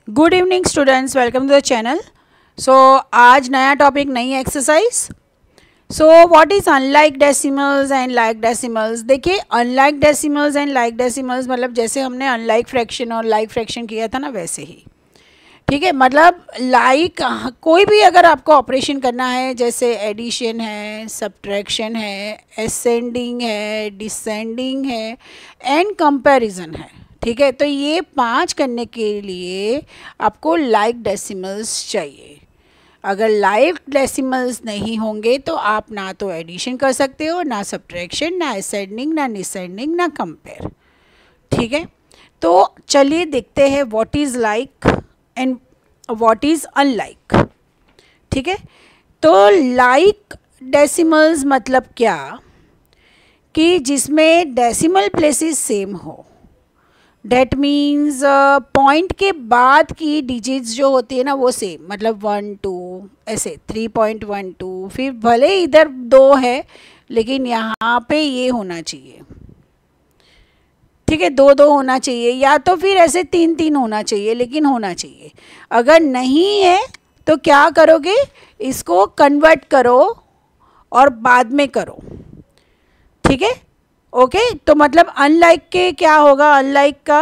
Good evening students, welcome to the channel. So आज नया topic, नई exercise. So what is unlike decimals and like decimals. देखिए, unlike decimals and like decimals मतलब जैसे हमने unlike fraction और like fraction किया था ना, वैसे ही। ठीक है, मतलब लाइक कोई भी अगर आपको ऑपरेशन करना है, जैसे एडिशन है, सब्ट्रैक्शन है, असेंडिंग है, डिसेंडिंग है एंड कंपैरिजन है। ठीक है, तो ये 5 करने के लिए आपको लाइक डेसिमल्स चाहिए। अगर लाइक डेसिमल्स नहीं होंगे तो आप ना तो एडिशन कर सकते हो, ना सब्ट्रैक्शन, ना असेंडिंग, ना डिसेंडिंग, ना कंपेयर। ठीक है, तो चलिए देखते हैं what is like and what is unlike. ठीक है, तो लाइक डेसिमल्स मतलब क्या कि जिसमें डेसिमल प्लेसेस सेम हो। डेट मीन्स पॉइंट के बाद की डिजिट्स जो होती है ना, वो सेम, मतलब 1 2 ऐसे 3.12, फिर भले इधर 2 है लेकिन यहाँ पे ये होना चाहिए। ठीक है, 2 2 होना चाहिए, या तो फिर ऐसे 3 3 होना चाहिए, लेकिन होना चाहिए। अगर नहीं है तो क्या करोगे, इसको कन्वर्ट करो और बाद में करो। ठीक है, ओके। तो मतलब अनलाइक के क्या होगा, अनलाइक का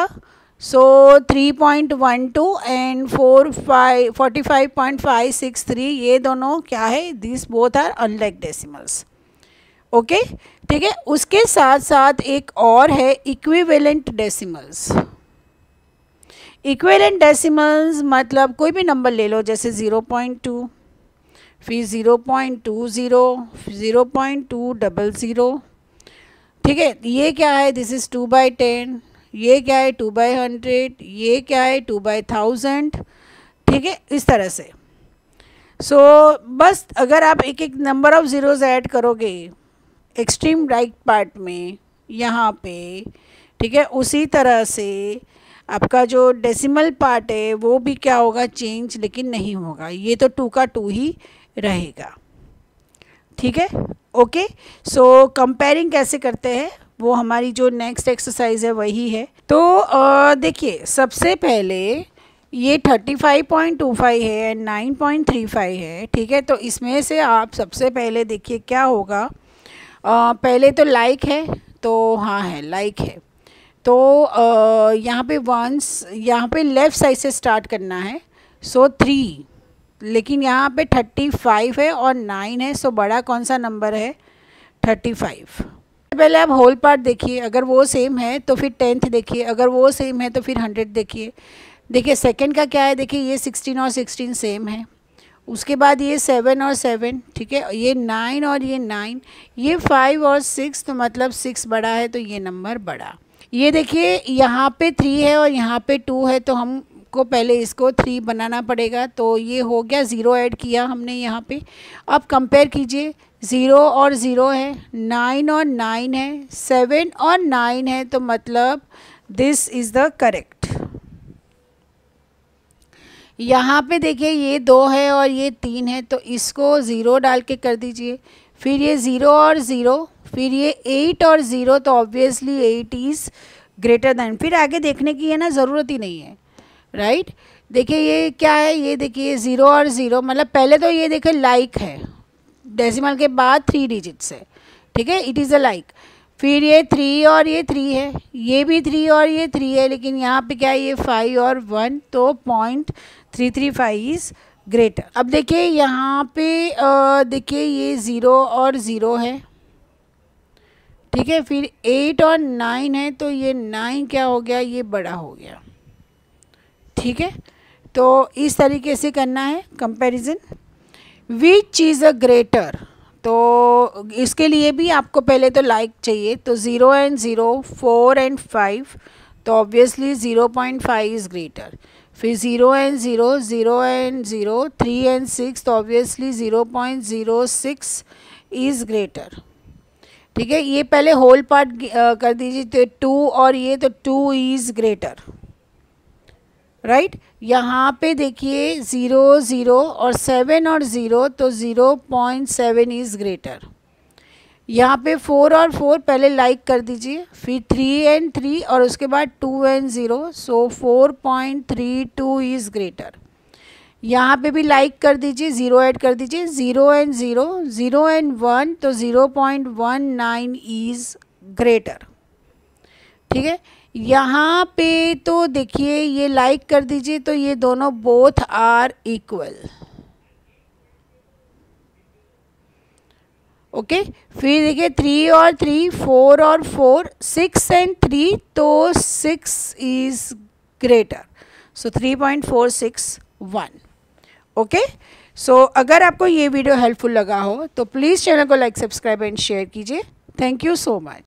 3.12 एंड 45.563, ये दोनों क्या है, this both are unlike decimals. Okay, ठीक है। उसके साथ साथ एक और है इक्विवेलेंट डेसिमल्स। इक्विवेलेंट डेसिमल्स मतलब कोई भी नंबर ले लो, जैसे 0.2, फिर 0.20, 0.200। ठीक है, ये क्या है, दिस इज़ 2/10, ये क्या है 2/100, ये क्या है 2/1000। ठीक है, इस तरह से। सो बस अगर आप एक एक नंबर ऑफ ज़ीरोज़ ऐड करोगे एक्सट्रीम राइट पार्ट में यहाँ पे, ठीक है, उसी तरह से आपका जो डेसिमल पार्ट है वो भी क्या होगा, चेंज, लेकिन नहीं होगा, ये तो 2 का 2 ही रहेगा। ठीक है, ओके। सो कंपेयरिंग कैसे करते हैं, वो हमारी जो नेक्स्ट एक्सरसाइज है वही है। तो देखिए, सबसे पहले ये 35.25 है एंड 9.35 है। ठीक है, तो इसमें से आप सबसे पहले देखिए क्या होगा। पहले तो लाइक है, तो हाँ है, लाइक है। तो यहाँ पे वंस, यहाँ पे लेफ़्ट साइड से स्टार्ट करना है, सो 3, लेकिन यहाँ पे 35 है और 9 है, सो बड़ा कौन सा नंबर है, 35। पहले आप होल पार्ट देखिए, अगर वो सेम है तो फिर 10th देखिए, अगर वो सेम है तो फिर 100 देखिए। देखिए सेकंड का क्या है, देखिए ये 16 और 16 सेम है। उसके बाद ये 7 और 7, ठीक है, ये 9 और ये 9, ये 5 और 6, तो मतलब 6 बड़ा है, तो ये नंबर बड़ा। ये देखिए यहाँ पे 3 है और यहाँ पे 2 है, तो हमको पहले इसको 3 बनाना पड़ेगा, तो ये हो गया, 0 ऐड किया हमने यहाँ पे। अब कंपेयर कीजिए, 0 और 0 है, 9 और 9 है, 7 और 9 है, तो मतलब दिस इज़ द करेक्ट। यहाँ पे देखिए ये 2 है और ये 3 है, तो इसको 0 डाल के कर दीजिए। फिर ये 0 और 0, फिर ये 8 और 0, तो ऑब्वियसली 8 इज़ ग्रेटर दैन। फिर आगे देखने की है ना, ज़रूरत ही नहीं है, राइट। देखिए ये क्या है, ये देखिए 0 और 0, मतलब पहले तो ये देखिए लाइक है, डेसिमल के बाद 3 डिजिट्स है। ठीक है, इट इज़ अ लाइक। फिर ये 3 और ये 3 है, ये भी 3 और ये 3 है, लेकिन यहाँ पे क्या है, ये 5 और 1, तो 0.335 इज़ ग्रेटर। अब देखिए यहाँ पे देखिए ये 0 और 0 है, ठीक है, फिर 8 और 9 है, तो ये 9 क्या हो गया, ये बड़ा हो गया। ठीक है, तो इस तरीके से करना है comparison. Which is a greater, तो इसके लिए भी आपको पहले तो लाइक चाहिए, तो 0 एंड 0, 4 एंड 5, तो ऑब्वियसली 0.5 इज़ ग्रेटर। फिर 0 एंड 0, 0 एंड 0, 3 एंड 6, तो ऑब्वियसली 0.06 इज़ ग्रेटर। ठीक है, ये पहले होल पार्ट कर दीजिए, तो 2 और ये, तो 2 इज़ ग्रेटर, राइट। यहाँ पे देखिए 0 0 और 7 और 0, तो 0.7 इज़ ग्रेटर। यहाँ पे 4 और 4 पहले लाइक कर दीजिए, फिर 3 and 3 और उसके बाद 2 and 0, सो 4.32 इज़ ग्रेटर। यहाँ पे भी लाइक कर दीजिए, 0 ऐड कर दीजिए, 0 and 0, 0 and 1, तो 0.19 इज़ ग्रेटर। ठीक है, यहाँ पे तो देखिए ये लाइक कर दीजिए, तो ये दोनों बोथ आर इक्वल। ओके, फिर देखिए 3 और 3, 4 और 4, 6 and 3, तो 6 is greater, so 3.461। Okay, so अगर आपको ये वीडियो हेल्पफुल लगा हो तो प्लीज़ चैनल को लाइक, सब्सक्राइब एंड शेयर कीजिए। Thank you so much.